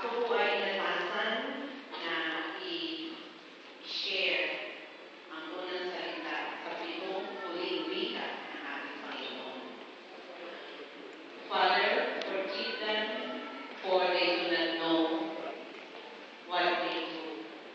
Ako po ay inatasan na i-share ang unang salita sa pitong huling wika ng ating Panginoon. Father, forgive them, for they do not know what they do.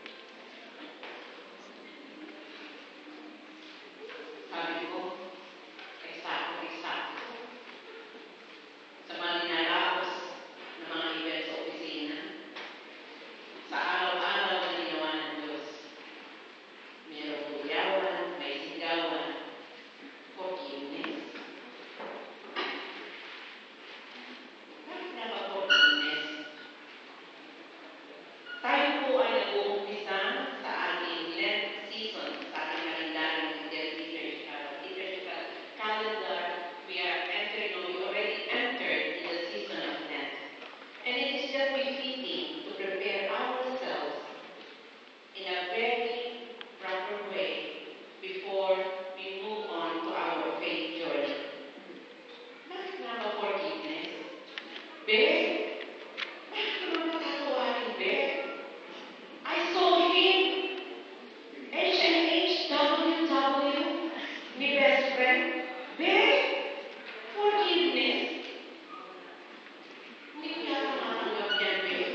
Sabi ko, eksakto. Sa mga ninaraos ng mga event sa opisina, sa araw-araw na ginawa ng Diyos, mayroong buyawan, may sigawan, forgiveness. Bakit nga ba forgiveness? Tayo po ay nag-uumpisa sa ating Lent season, sa ating kalendaryong liturgical calendar. We already entered in the season of Lent. And it is just befitting to prepare ourselves in a very proper way before we move on to our faith journey. Bakit nga ba forgiveness? Bakit naman natatawarin, I saw him, HWW, ni best friend. Forgiveness. Hindi ko yata makatanggap yan,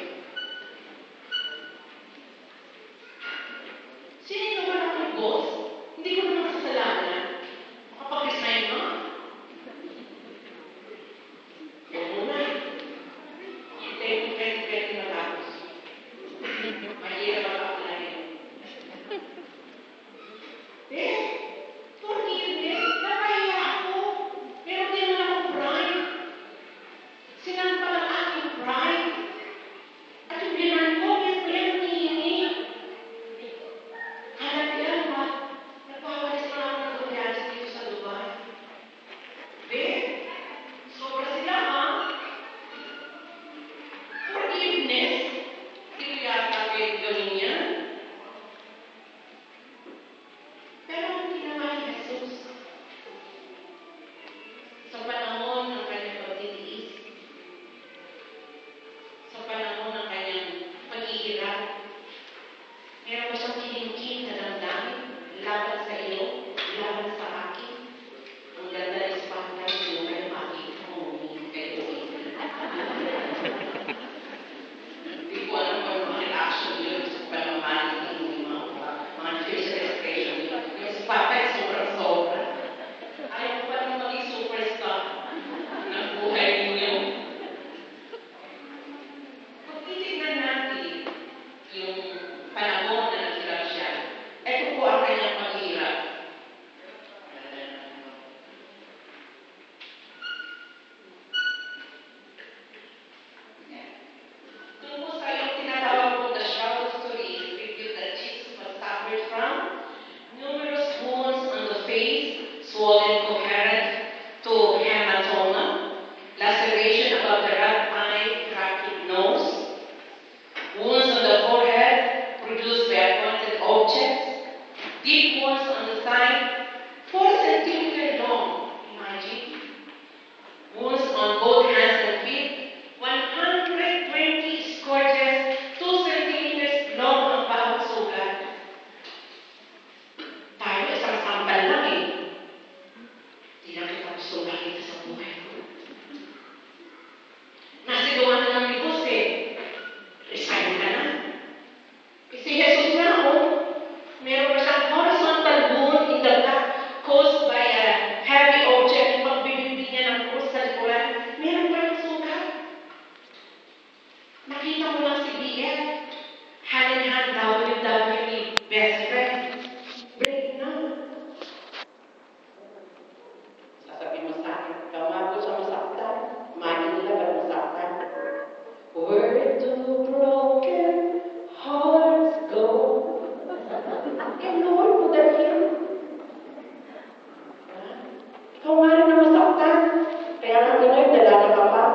Sino naman ako yung boss? Hindi ko naman kasalanan. Makapag-resign mo? Huwag muna. Hintayin mo 2020 na tapos. Mahirap mag-apply. Forgiveness. Nakahiya ako. Pero di naman ako pride. Sinampal ang aking pride. At yung binan ko, yan hihingi. Kaya ba, nagpawalis na ako ng kuryas dito sa Dubai. Sobra sila, ha? Forgiveness. Hindi ko yata kayo gawin yan. Pero ang ginawa ni Jesus, sa panahon ng kanyang pagtitiis, sa panahon ng kanyang paghihirap, meron ba siyang kiningking na damdamin laban sa iyo, laban sa akin? Ang ganda ng Espanya, hindi mo kayo makikita mo, kayo Hindi ko alam kung ano mga reaction yun sa panamahali yung mga facial expression yun. Yung Espanya, sobrang-sobra. Ayaw ko pa naman maging superstar ng buhay ninyo. Kung titignan natin yung panahon na naghirap siya, ito po ang kanyang paghirap. Tungkol sa yung tinatawag po the Shroud story, it revealed that Jesus was suffered from numerous wounds on the face, swollen coherent to hematoma, laceration above the right eye, cracked nose, wounds on the forehead produced by a pointed object, deep wounds on the side, 4 centimeters long, imagine, wounds on both hands and feet, 120 scourges, 2 centimeters long ang bawat sugat. Tayo, isang sampal lang Hindi na kita gusto makita sa buhay ko. Nasigawan na ng libos resign ka na. Si Jesus na meron pa siyang horizontal wound in the back caused by a heavy object. Yung pagbibigyan niya ng cross sa likuran, meron pa yung sugat. Nakita mo lang si BF, hand in hand, WWE, best friend. Break na. Sasabihin mo sa akin, gawa ko sa masaktan. Imagine nila ba't masaktan? Where do broken hearts go? Lord, put that here. Ikaw nga rin na masaktan. Kaya nga gano'n, dalaga ka pa.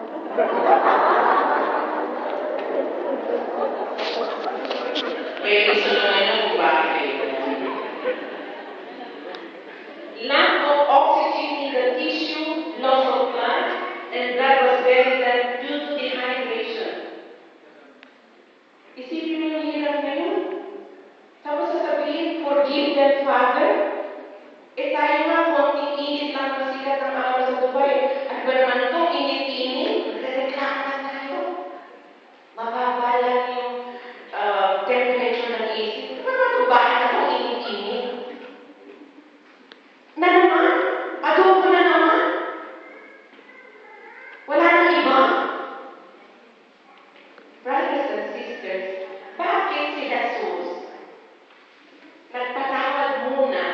May isa naman na kung bakit lack of oxygen in the tissue, loss of blood, and blood was very bad due to dehydration. Brothers and sisters, bakit si Jesus nagpatawad muna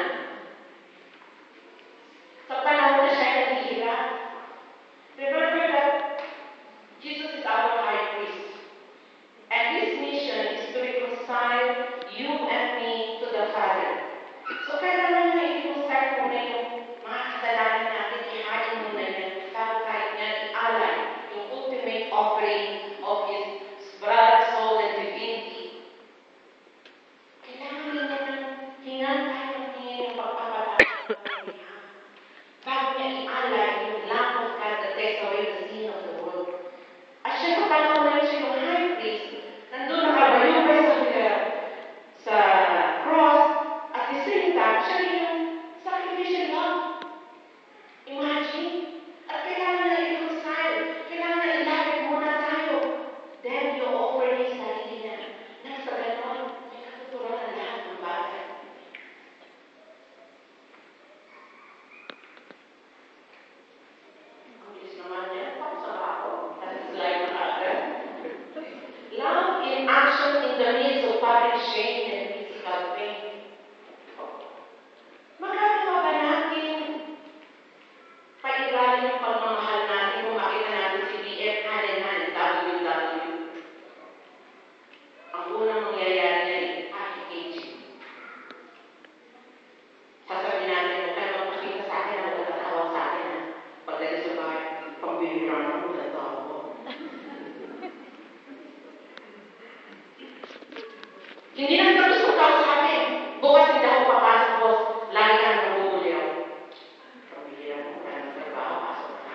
sa panahon na siya naghihirap? Remember that Jesus is our high priest, and his mission is to reconcile you and me to the Father. So kailangan na i-reconcile muna yung mga kasalanan natin, ihain muna yan, bago tayo niya i-alay yung ultimate offering of his blood, soul, and divinity. Kailangan niya hingan tayo ng tingin yung pagpapatawad niya. Bago niya i-alay yung Lamb of God that takes away the sin of the world. At siya patawag na siya yung high priest, nandun nakabayubay sa cross, at the same time, siya yung sacrificial love. Imagine, at kailangan na i-reconcile, kailangan na ilapit muna tayo. Then, you offer niya sa sarili niya. Nang sa ganon, may katuturan na lahat ng bagay. Ang bilis naman yan, tapos na ako. That's like another. Love in action in the midst of public shame and physical pain. Magagawa ba natin pairalan yung pagmamahal natin kung makita natin si BF hand-in-hand, WW? Ang unang mangyayari niya ay packaging. Sasabihin natin, huwag ka naman makita sa akin na huwag ka tatawag sa akin na pagdating sa bahay, pambibiraan ako sa tao ko. Hindi na tapos kung tao sa akin. Bukas hindi ako papasok ko, lagi ka na nabubuli ako. Pambibiraan mo ka ng trabaho, pasok ka.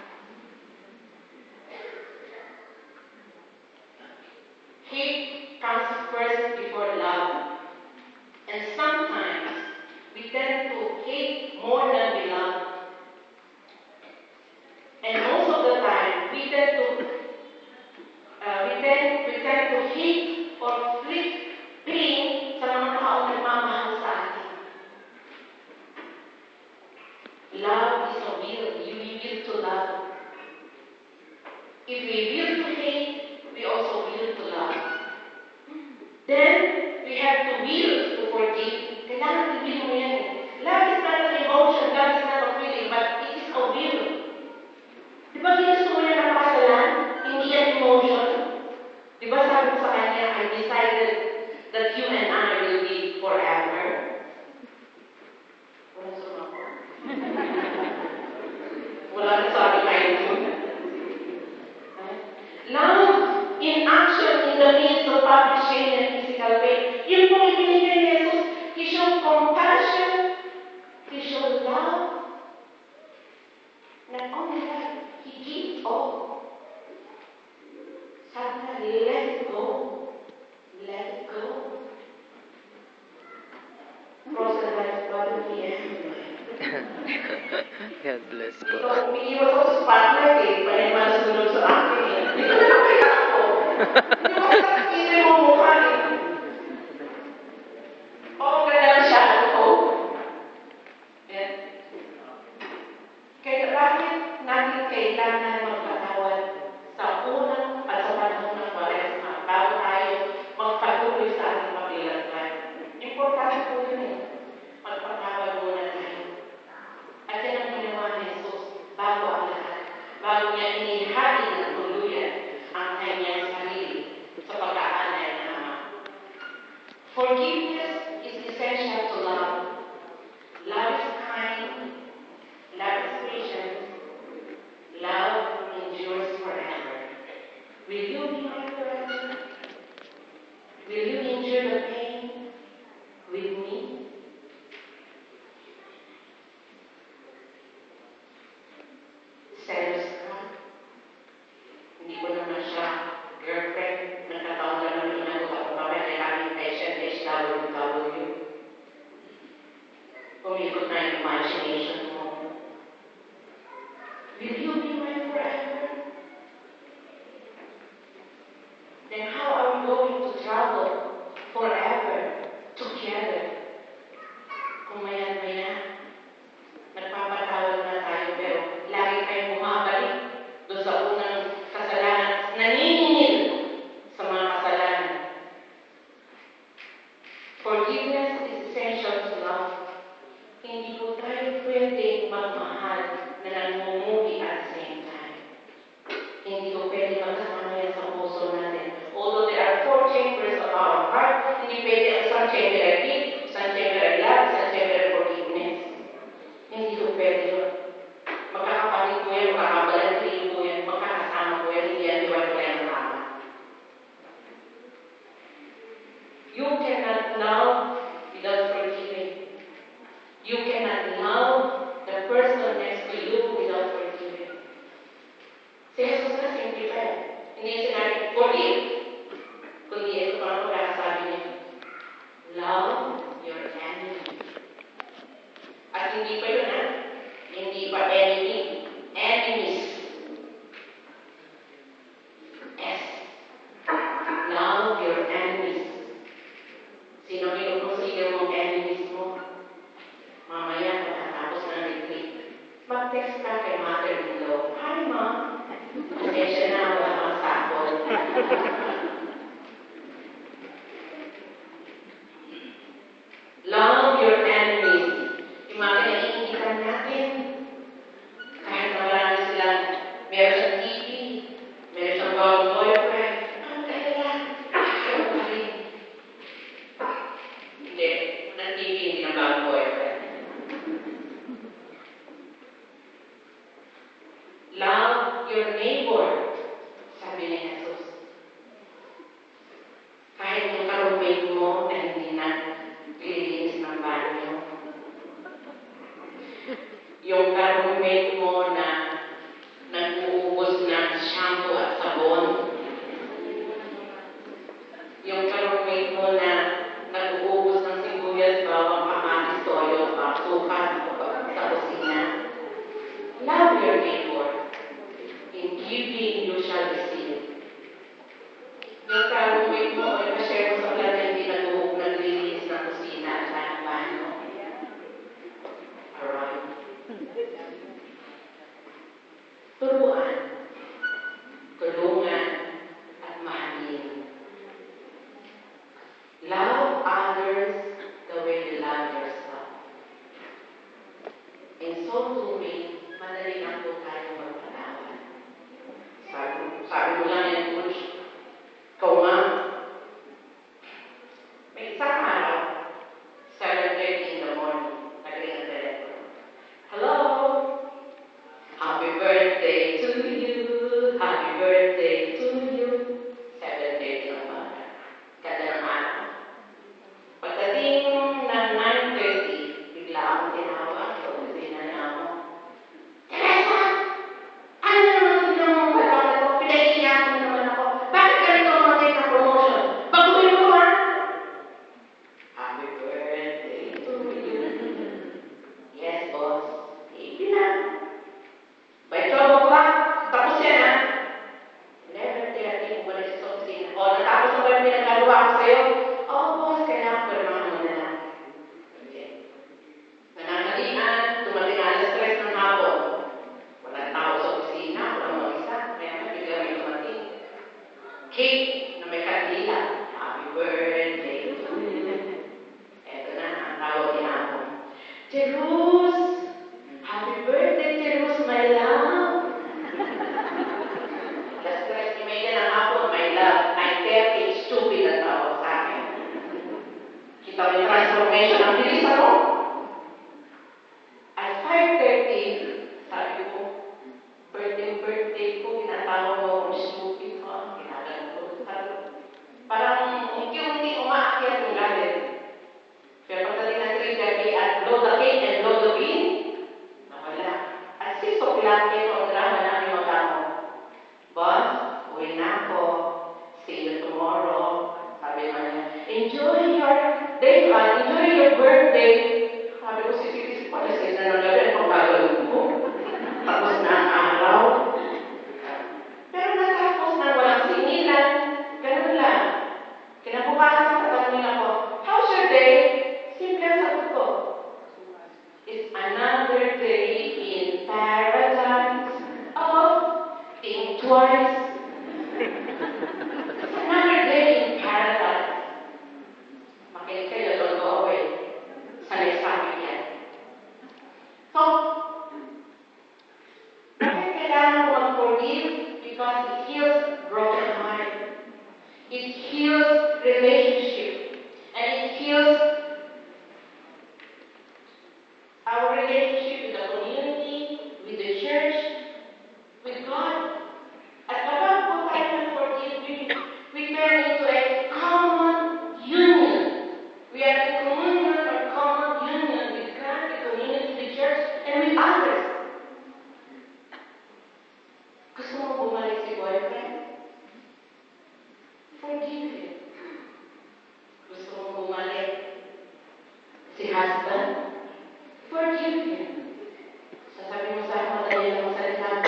Hate comes first before love. And sometimes, we tend to hate more than we love. And most of the time, we tend to hate or flip pain sa mga taong nagmamahal sa atin. Love is a will. You will to love. If we will to hate, we also will to love. Then, we have to will to forgive. Kailangan i-will mo yan. Love is not an emotion, love is not a feeling, but it is a will. Di ba ginusto mo yan ang pakasalan? Hindi yan emotion. Di ba sabi ko sa kanya, I decided that you and I will be forever. Wala sumako. Wala na sabi kayo. Love in action in the midst of public shame and physical pain. Yun po yung binigay ni Jesus. He showed compassion. He showed love. Not only that, He gives all. Sabi na, let it go. Let it go. Cross the life bottom here. God bless po. Ikaw, umiiwas ako sa spotlight eh. Panay masusunod sa akin eh. Hindi ko na kaya ako. Hindi ko nakakita mo mukha eh. Oo, kaya siya ako. Kaya bakit natin kailangan magpatawad sa unang at sa panahon ng Kwaresma bago tayo magpatuloy sa ating paglalakbay? Importante po yun eh. Magpatawad muna tayo. At yan ang ginawa ni Jesus bago ang lahat. Bago niya inihati ng tuluyan ang kanyang sarili sa pag-aanay ng Ama. Forgiveness is essential to love. Love is kind. Love is patient. Love endures forever. Will you be my friend? Will you endure the pain with me? Selos ka. Hindi ko naman siya girlfriend. Nagkataon na naman yung nagawa ko kami. Kailangan patient, HWW. Umikot na yung imagination mo. Will you be my forever? Then how are we going to travel forever? your enemies. Sino kinukonsider mong enemies mo? Mamaya, pagkatapos ng retreat, mag-text ka kay mother-in-law. Hi, Mom. Pasensya na, wala kang sapon. Love your enemies. Yung mga naiingitan natin. Kahit na wala na silang meron sa TV, meron sa bagong boyfriend. Ang kaya, ayaw pa rin. Hindi, ng TV, hindi na bagong boyfriend. Love your neighbor, sabi ni Jesus. Kahit yung ka-roommate mo na hindi na lilinis ng banyo. Yung ka-roommate mo na nag-uubos ng shampoo at sabon. Yung ka-roommate mo na nag-uubos ng sibuyas, bawang, kamatis, toyo, sukat sa kusina. Love your neighbor. In giving, you shall receive. Yung ka-roommate mo, ay ma-share mo sa ulan na hindi naglilinis ng kusina at ng banyo. Alright. Turuan, tulungan, at mahalin. Love others the way you love yourself. In so doing, madali lang po tayo magpatawad. Sabi mo lang yan, Coach, ikaw nga, may isang araw, 7:30 in the morning, naging ang telephone. Hello? Happy birthday to you. Happy birthday to you. 7:30 ng umaga. Ganda ng araw. Pagdating ng 9:30, bigla akong tinawag. So, sina niya ako. Teresa! Ano naman sila mong pagkakala ko? Pinaiiyak mo naman ako. Bakit ganito ang mga na promotion? Baguhin mo ha? Happy birthday to you. Yes, boss. Hindi na. By 12 o'clock, tapos yan ha. 11:30, bumalik sa opisina. O, natapos na ba yung pinagagawa ko sa'yo? Oo, boss, kailangan ko naman muna lang. Okay. Nananalian, tumating alas 3 ng hapon. Walang tao sa opisina, walang mag-isa. Kaya bigla may tumating. Cake na may kandila. Happy birthday to you. Eto na, ang tawag niya ako. Jerus! Happy birthday, Jerus, my love! Alas 3:30 ng hapon, my love. 9:30, stupid ang tawag sa akin. Kita mo yung transformation. Ang bilis ako. At 5:30, sabi ko, birthday ko, tinatawag mo akong stupid ko. Kinagalan ko. Parang unti-unti umaakyat yung galit. Kaya pagdating ng 3:30 at blow the cake and blow the bean, nawala. At 6 o'clock, ito ang drama namin mag-ako. Boss, uwi na ako. See you tomorrow. Sabi naman niya, enjoy your day, enjoy your birthday. Sabi ko, sisisi pa, alas 6 na ng gabi, ang pagkagalog ko. Tapos na ang araw. Pero natapos na walang singilan. Ganun lang. Kinabukasan sa tanongin ako, how's your day? Simple ang sagot ko. It's another day in paradise. Oh, think twice. It's another day in paradise. Makinig kayo, don't go away. Sanay sa akin yan. So, bakit kailangan mo mag-forgive? Because it heals broken heart. It heals relationship. And it heals our relationship with the community, with the church, with God. At kapag po tayo nag-forgive, we turn into a common union. We are in communion or common union with God, the community, the church, and with others. Gusto mo bumalik si boyfriend? Forgive him. Gusto mo bumalik si husband? Forgive him. Sasabi mo sa akin, madali lang magsalita mo.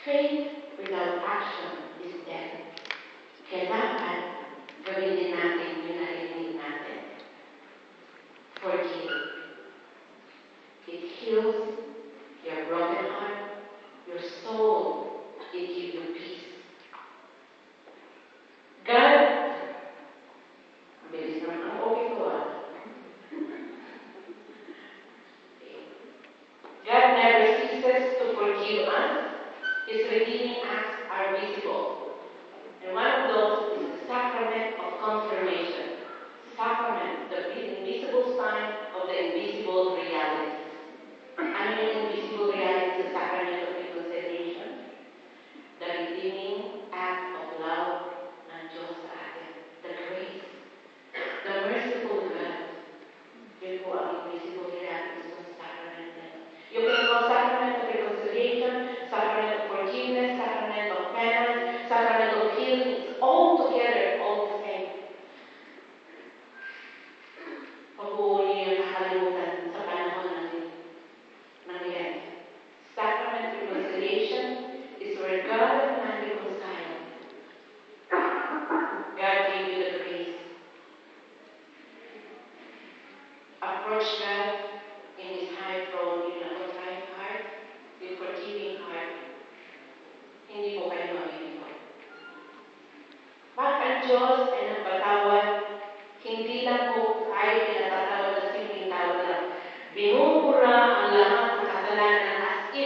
Faith without action is dead. Kailangan gawin din natin yung narinig natin. Forgive. It heals your broken heart, your soul. It gives you peace. God, bilis naman ang okay ko God never ceases to forgive us. His redeeming acts are visible. And one of those is the sacrament of confirmation. Sacrament, the invisible sign of the invisible reality. Ano yung invisible reality sa sacrament of reconciliation? The redeeming act of love ng Diyos sa atin. The grace. The merciful God. Yun po ang invisible reality sa sacrament na yun. Yung sacrament of reconciliation, sacrament of forgiveness, sacrament of penance, sacrament of healing, it's all together, all the same. Pag-uuli yung nakalimutan sa panahon ng Lent. Sacrament of reconciliation is where God and man reconcile. God gave you the grace. Approach God in His high throne, in a contrite heart, with forgiving heart. Hindi po kayo mabibigyan. Bakit ang Diyos ay nagpatawad? Hindi lang po tayo pinatatawad na simpleng tawad lang. Binubura ang lahat ng kasalanan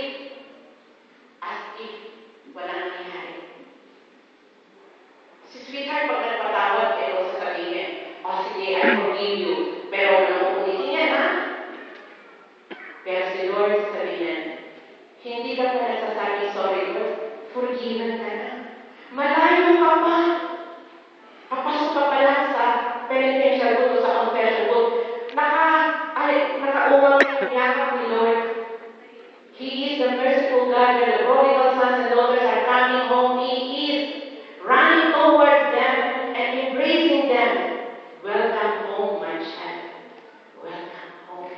as if walang nangyari. Si sweetheart, pag nagpatawad, pero sasabihin, sige, I forgive you. Pero nakukulitin yan, ha? Pero si Lord sabihin, hindi ka pa nagsasabi, sorry Lord, forgiven ka na. Malayo ka pa. Papasok ka pa lang sa penitential book o sa confession book. Nakaumang na yung yakap ni Lord. He is the merciful God where the prodigal sons and daughters are coming home. He is running towards them and embracing them. Welcome home, my child. Welcome home.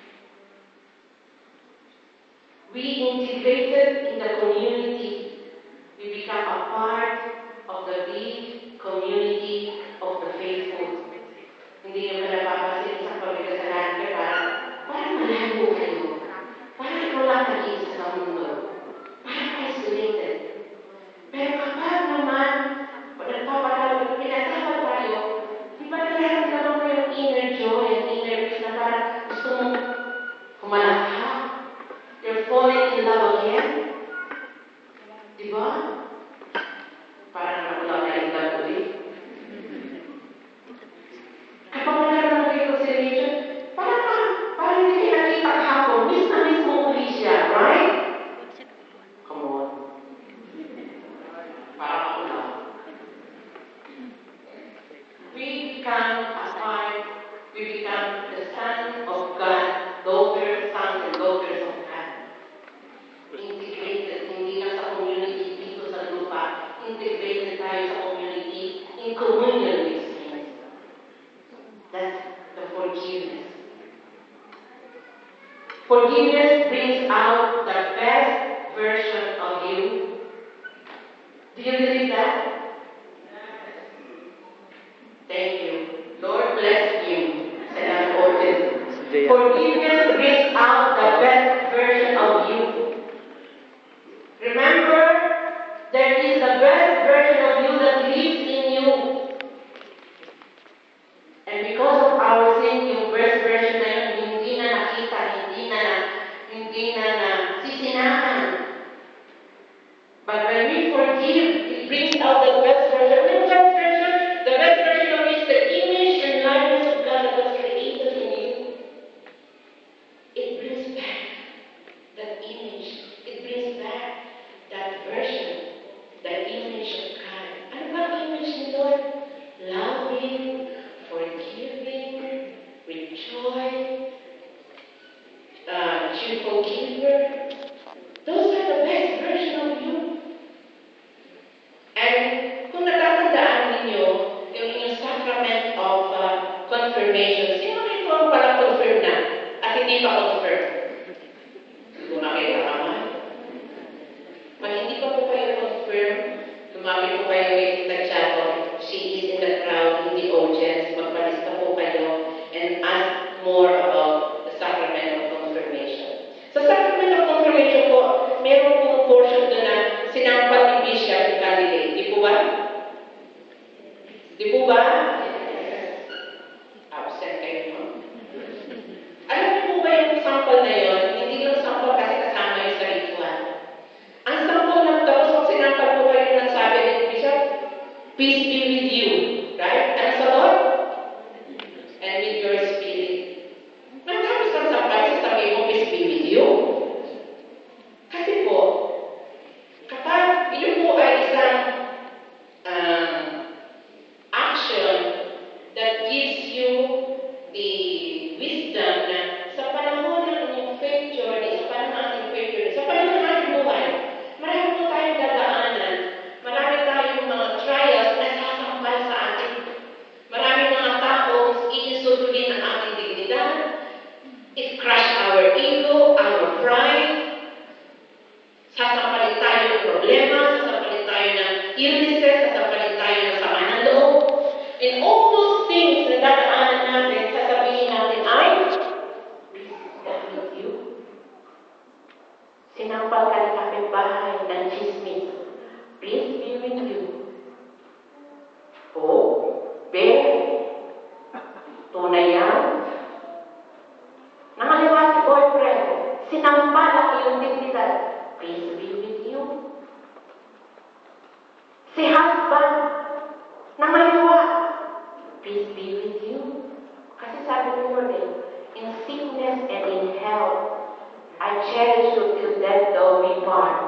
We integrated in the community. We become a part of the big community of the faithful. Hindi nyo ka napapasin sa pagkakasalan ka parang malayo kayo. Parang ikaw lang nag-iisa sa mundo. Parang isolated. Pero kapag naman, pag nagpapatawag, pinatawag tayo, di ba nararamdaman mo yung inner joy and inner peace na parang gusto mong humalakha? You're falling in love again? Di ba? Parang nakula na yung love ulit. Kapag nagkaroon ng reconciliation, parang hindi kayo nakita kahapon, miss na miss mo uli siya, right? Come on. Parang ako lang. We become a part, we become the son of God, sons and daughters of God. Integrated, hindi lang sa community dito sa lupa, integrated tayo sa community in communion with Saints. That's the forgiveness. Forgiveness brings out the best version of you. Do you believe that? Thank you. Lord bless you. Forgiveness brings out the best version of you. Remember, there is the best version of you that lives in you. And because of our sin, yung best version na yun, hindi na nakita, hindi na sisinahan. But when we forgive, it brings out the best version. The best version, the best version of is the image and likeness of God that was created in you. It brings back that image. It brings back that version, that image of God. Ano ba ang image ni Lord? Loving, forgiving, with joy, cheerful giver. Those are the best version of you. And kung natatandaan ninyo, yung inyong sacrament of confirmation, sino ito ang pala confirm na at hindi pa confirm? Siguro nakita ka man. Pag hindi pa problema, sasapalit tayo ng illnesses, sasapalit tayo ng sama ng loob. And all those things na dadaanan natin, sasabihin natin ay, peace be with you. Sinampal ka ng kapitbahay ng chismis. Peace be with you. Oh, tunay yan. Nangaliwa si boyfriend, sinampal ang iyong dignidad. Peace be with you. Si husband, nangaliwa. Peace be with you. Kasi sabi ni Lord, in sickness and in health, I cherish you till death do we part.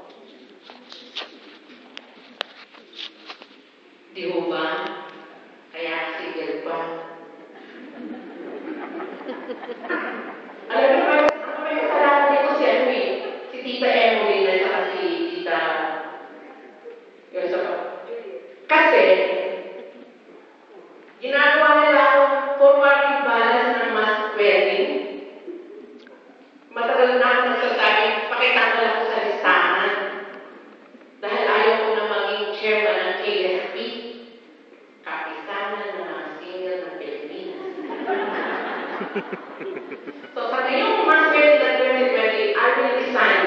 Di ba? Kaya sigil pa. Alam mo, may kasalanan dito si Emily. Si Tita Emily na saka si Tita... Yung isa pa. Kasi, ginagawa nila ang forward balance ng mass wedding. Matagal na ako nagsasabi, pakita ko lang sa listahan. Dahil ayaw ko na maging chairman ng KSP. Kapisanan ng mga single ng Pilipinas. So, sa ngayong mass wedding na 2020, I will resign.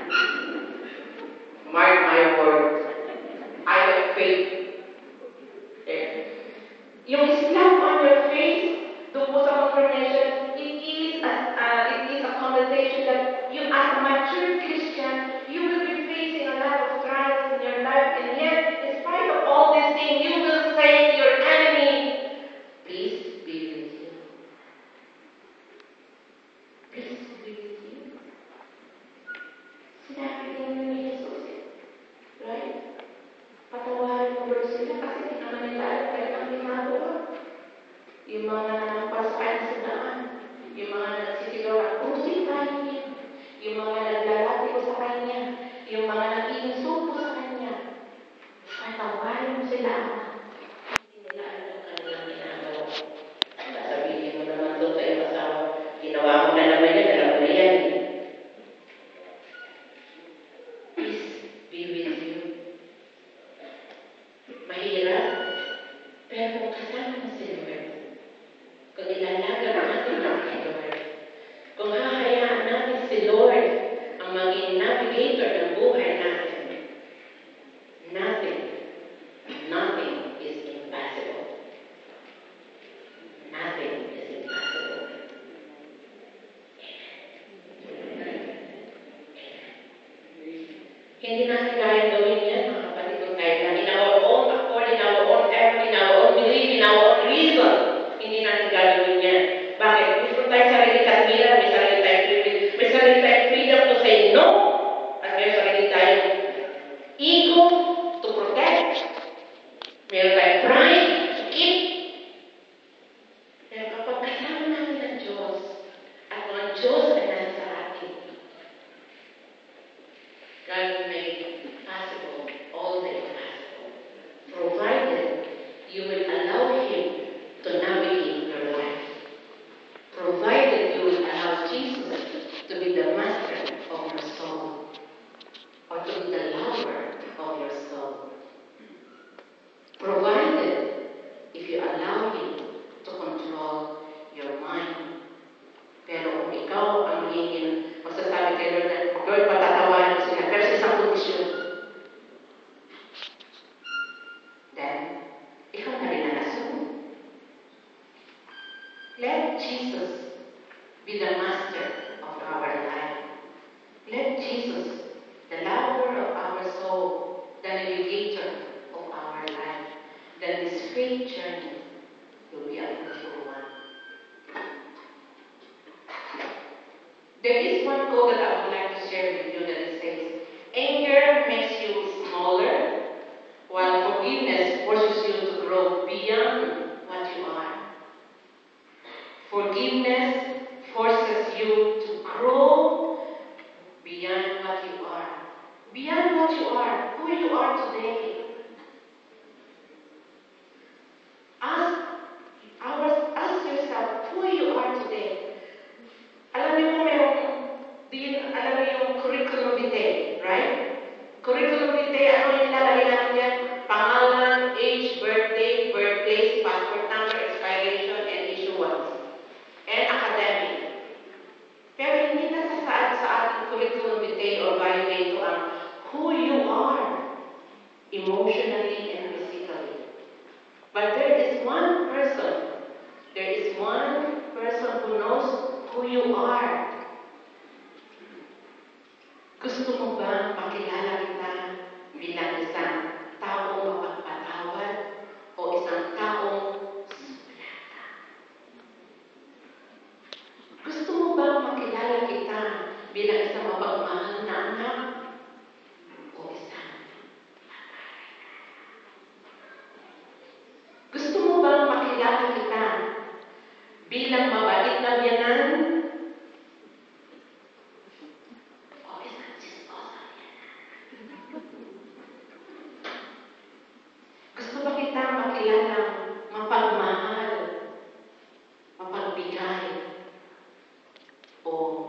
Mark my words. I will faith. Yung slap on your face, doon po sa confirmation, it is a conversation that you as a mature Christian, you will be facing a lot of trials in your life, and yet, in spite of all these things, you will say to your enemy, peace be with you. Peace be with you. Sinabi din ni Jesus, right? Patawarin mo ba sila kasi hindi naman nila alam kaya ang ginagawa. Yung mga nagpasakan sa daan, yung mga nagsisigaw at crucify niya, yung mga naglalati ko sa kanya, yung mga nag-iinsulto sa kanya. Patawarin mo sila. Hindi nila alam ang kanilang ginagawa. Sasabihin mo naman doon sa iyong asawa, ginawa mo na naman yan, alam mo na yan. Peace be with you. Mahirap, pero kung kasama mo si Lord, kung ilalaga natin ang si Lord, kung hahayaan natin si Lord ang maging navigator ng buhay natin, nothing is impossible. Nothing is impossible. Hindi natin kaya gawin yan, mga kapatid ko, kahit na in our own accord, in our own effort, in our own belief, in our own reason, hindi natin gagawin yan. Bakit? Gusto tayo sarili tayong may sarili tayong privilege, may sarili tayong freedom to say no, at may sarili tayong ego to protect. Meron tayong pride to keep. Pero kapag kasama natin ang Diyos, at kung ang Diyos ay nasa sa atin, God will make possible all the impossible, provided you will allow Him to navigate your life, provided you will allow Jesus to be the master of your soul, or to be the lover of your soul, provided if you allow Him to control your mind. Pero kung ikaw ang magiging magsasabi kay Lord na, Lord, patatawanan mo sila, pero sa isang kondisyon, then, ikaw na rin ang nasunod. Let Jesus be the master of our life. Let Jesus, the lover of our soul, the navigator of our life, then this faith journey will be a beautiful one. There is one quote that I would like to share with you that it says, anger makes you smaller, while forgiveness forces you to grow beyond what you are. Forgiveness forces you to grow beyond what you are. Beyond what you are, who you are today. Ask yourself who you are today. Alam niyo kung alam niyo yung curriculum vitae, right? Curriculum curriculum vitae or bio ito ang who you are emotionally and physically. But there is one person who knows who you are. Gusto mo ba makilala kita bilang isang taong mapagpatawad o isang taong suplada? Gusto mo ba makilala kita bilang isang mapagmahal na anak o isang gusto mo ba makilala kita bilang mabait na biyanan o isang chismosa biyanan? Gusto ba kita makilala mapagmahal, mapagbigay, o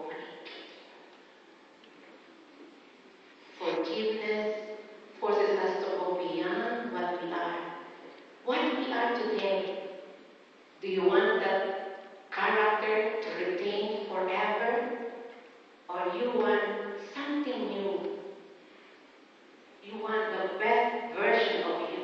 forgiveness forces us to go beyond what we are. What we are today, do you want that character to retain forever? Or you want something new? You want the best version of you?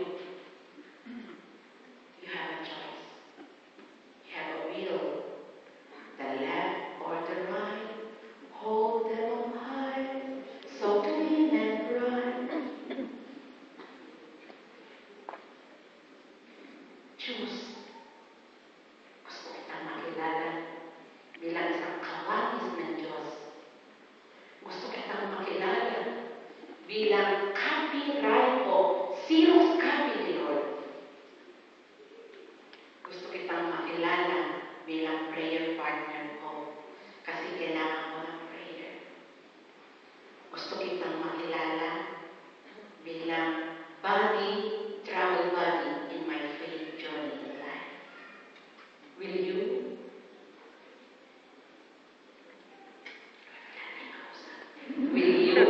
You have a choice. You have a will. The left or the right. Hold them high, so clean and bright. Choose. Gusto kitang makilala bilang isang kawawis ng Diyos. Gusto kitang makilala bilang copyright o Xerox copy ni Lord. Gusto kitang makilala bilang prayer partner ko kasi kailangan ko ng prayer. Gusto kitang makilala bilang travel buddy in my faith journey in life. Will you? Will you?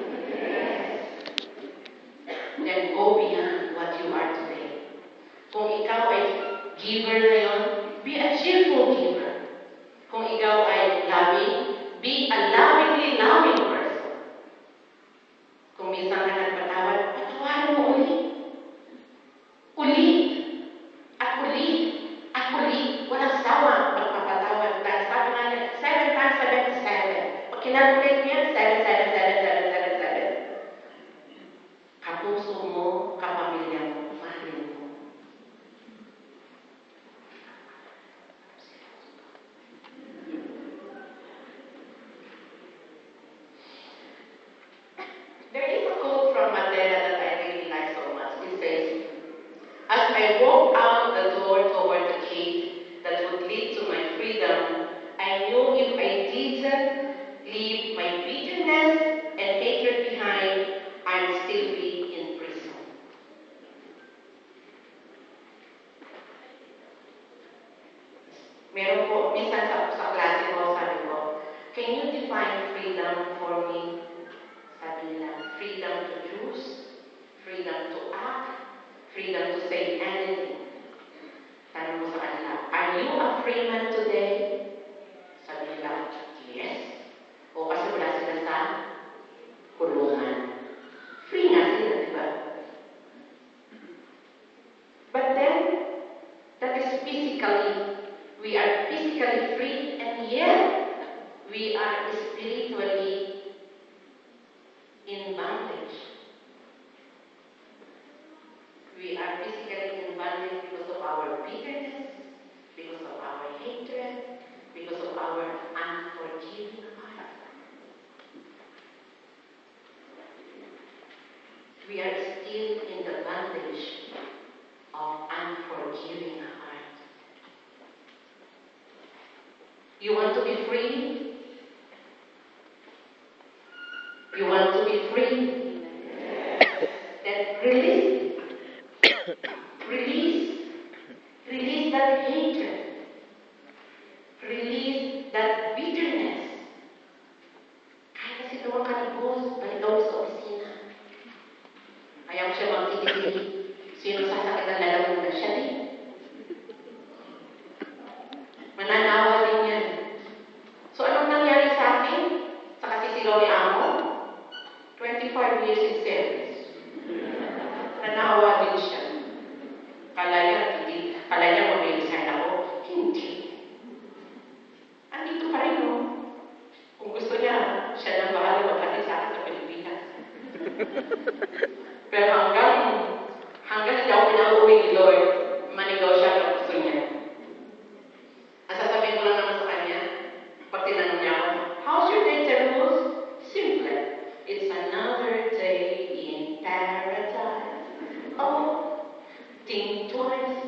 Then go beyond what you are today. Kung ikaw ay giver ngayon, be a cheerful giver. Kung ikaw ay loving, be a lovingly loving person. Kung minsan ka nagpatawad, patawarin mo ulit. Ulit. At ulit. At ulit. Walang sawang pagpapatawad. Dahil sabi nga niya, 7 times 77. Pag kinagulit niya, 7. Kapuso mo, kapamilya mo, mahalin mo. There is a quote from Mandela that I really like so much. It says, as I walked out the door toward the gate that would lead to my freedom, I knew if I didn't leave my bitterness and hatred behind, I'd still be in prison. Meron po, minsan sa klase ko, sabi ko, can you define freedom for me? Sabi nila, freedom to choose, freedom to act, freedom to say anything. Tanong mo sa kanila, are you a free man today? Sabi nila, yes. O kasi wala sila sa kulungan. Free nga sila, di ba? But then, that is physically, we are physically free and yet we are spiritually in bondage. We are physically in bondage because of our bitterness, because of our hatred, because of our unforgiving heart. We are still in the bondage of unforgiving heart. You want to be free? You want to be free? Then release. Release that hatred. Release that bitterness. Kaya kasi tuwang ka ni boss, balik daw sa opisina. Ayaw siya magtitigil. Sino sasakit ang lalawin na siya din? Mananawa din yan. So anong nangyari sa akin? Sa kasi sigaw ni Amo, 25 years in service. Nanawa din siya. Kala niya mag-resign ako. Hindi. Andito pa rin, no? Kung gusto niya, siya nang bahala magkati sa akin sa Pilipinas. Pero hanggang hindi ako pinauwi ni Lord, manigaw siya kung gusto niya. Ang sasabihin ko lang naman sa kanya, pag tinanong niya ako, how's your day, Terus? Simple. It's another day in paradise. Oh, think twice.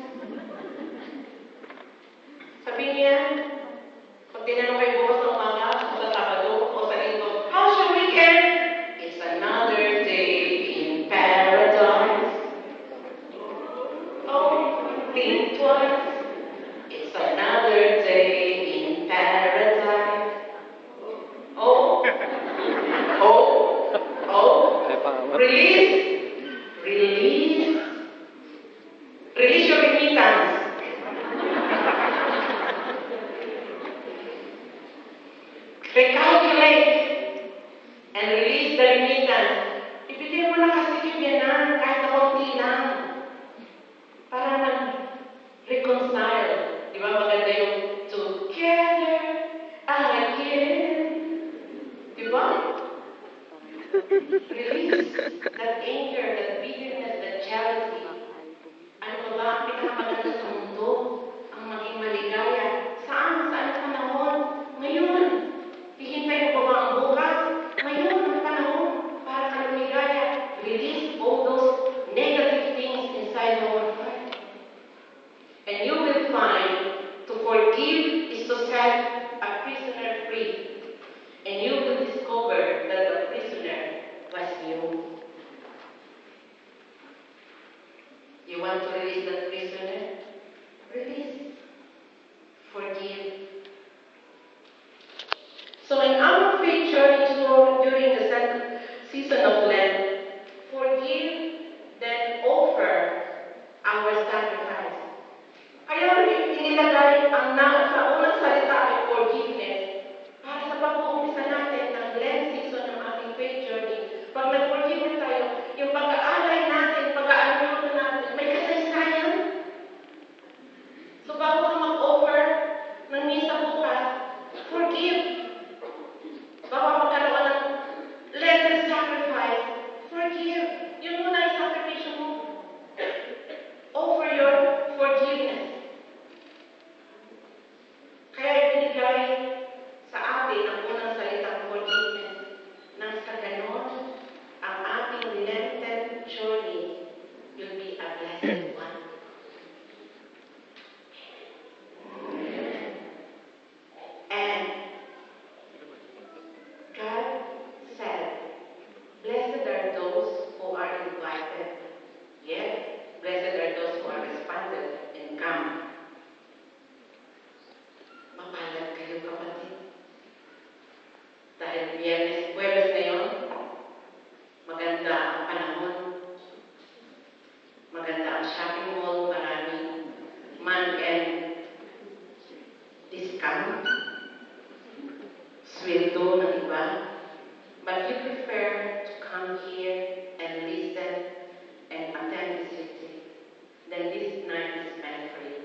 Sabihin niya, pag tinanong kayo bukas ng umaga, o sa Sabado, o sa Linggo, how's your weekend? It's another day in paradise. Oh, think twice. It's another day in paradise. Oh, release your remittance. Recalculate and release the remittance. Ibigay mo na kasi yan kahit na konti lang. Para nag-reconcile. Di ba maganda yung together again? Di ba? Release that anger, that bitterness, that jealousy. Ano ba ba ang pinakamaganda sa mundo? Ang maging maligaya. Saan panahon? Ngayon. Hihintay mo pa ba ang bukas? Ngayon ang panahon para ka lumigaya. Release all those negative things inside our heart. And you will find to forgive is to set a prisoner free. And you will discover that the prisoner was you. You want to release that prisoner? Release. Forgive. So in our faith journey during the second season of Lent, forgive, then offer our sacrifice. Kaya inilagay ang sa unang salita ay forgiveness para sa pag-uumpisa natin ng Lent season ng ating faith journey. Pag nag-forgive tayo, yung pag-aalay natin, pag-aalay natin, may kasaysayan. So bago ka mag-offer ng misa bukas, forgive. Baka magkaroon ng letter sacrifice, forgive. Yun muna yung sacrifice mo. Offer your forgiveness. Kaya ibinigay sa atin ang unang salitang forgiveness. Nang sa ganon, ang ating Lenten journey will be a blessed one. And God said, blessed are those who are invited, yet blessed are those who are responded and come. Mapalad kayo, kapatid. Dahil Huwebes na yun, maganda ang panahon, maganda ang shopping mall, maraming month-end discount, sweldo ng iba, but you prefer to come here and listen and attend the city, then this night is meant for you.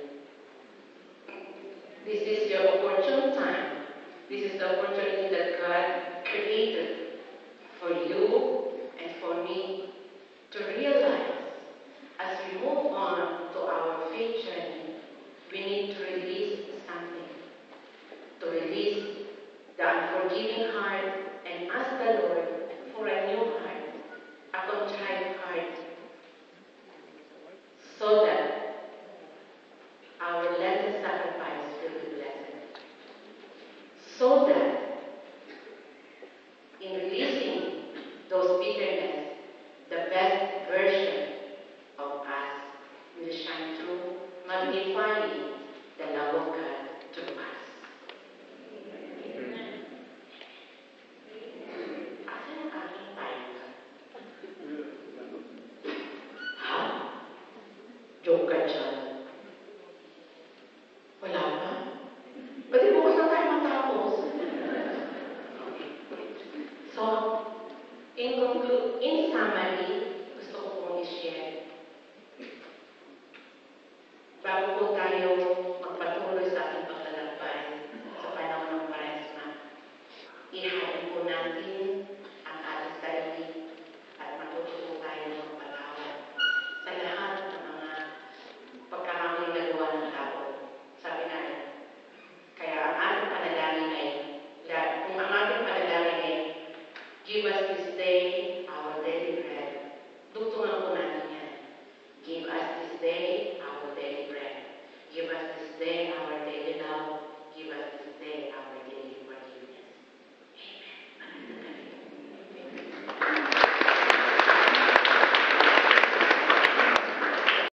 This is your opportune time. This is the opportunity that God created for you and for me to realize as we move on to our faith journey, we need to release something. To release the unforgiving heart and ask the Lord for a new heart, a contrite heart, so that our Lenten sacrifice will be blessed. So that in releasing those bitterness, the best version of us will shine through, magnifying the love of God through us. Joke ka dyan. Wala pa. Pwede bukas na tayo matapos. So, in summary, gusto ko pong i-share. Bago po tayo magpatuloy sa ating paglalakbay sa panahon ng Kwaresma, ihain po natin ang ating sarili at matuto po tayo magpatawad sa lahat ng mga pagkakamaling nagawa ng tao. Sabi natin, kaya ang ating panalangin ay, kung ang ating panalangin ay, give us this day our daily bread. Dugtungan po natin yan. Give us this day our daily bread. Give us this day our